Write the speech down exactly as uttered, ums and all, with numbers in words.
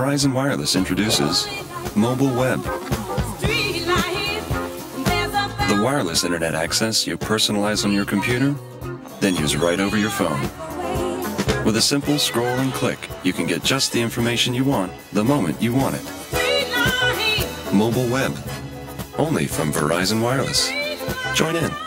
Verizon Wireless introduces Mobile Web. The wireless internet access you personalize on your computer, then use right over your phone. With a simple scroll and click, you can get just the information you want the moment you want it. Mobile Web, only from Verizon Wireless. Join in.